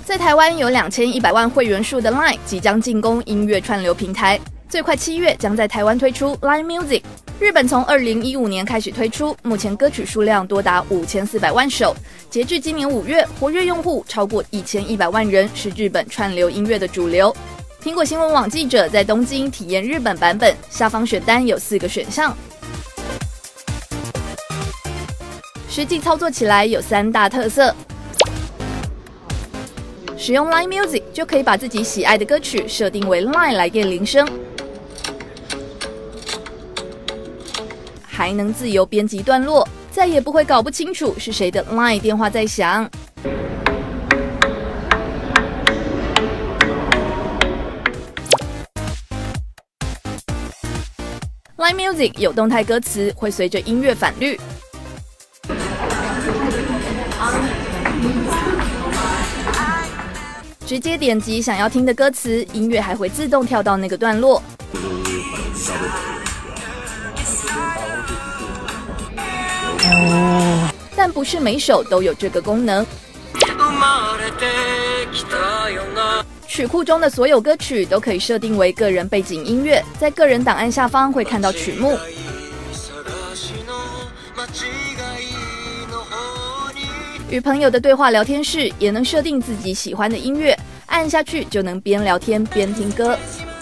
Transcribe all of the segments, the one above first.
在台湾有2100万会员数的 LINE 即将进攻音乐串流平台，最快7月将在台湾推出 LINE Music。日本从2015年开始推出，目前歌曲数量多达5400万首。截至今年5月，活跃用户超过1100万人，是日本串流音乐的主流。苹果新闻网记者在东京体验日本版本，下方选单有4个选项，实际操作起来有3大特色。使用 LINE Music 就可以把自己喜爱的歌曲设定为 LINE 来电铃声，还能自由编辑段落，再也不会搞不清楚是谁的 LINE 电话在响。LINE Music 有动态歌词，会随着音乐反律。直接点击想要听的歌词，音乐还会自动跳到那个段落。但不是每首都有这个功能。曲库中的所有歌曲都可以设定为个人背景音乐，在个人档案下方会看到曲目。与朋友的对话聊天室也能设定自己喜欢的音乐，按下去就能边聊天边听歌。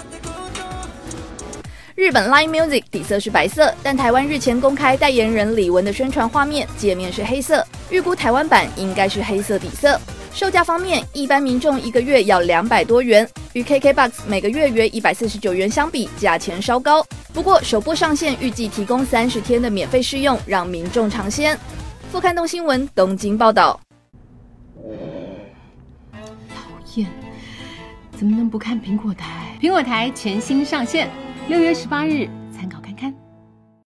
日本 LINE Music 底色是白色，但台湾日前公开代言人李玟的宣传画面，界面是黑色，预估台湾版应该是黑色底色。售价方面，一般民众1个月要200多元，与 KKBOX 每个月约149元相比，价钱稍高。不过首播上线预计提供30天的免费试用，让民众尝鲜。副刊东新闻东京报道。 讨厌，怎么能不看苹果台？苹果台全新上线，6月18日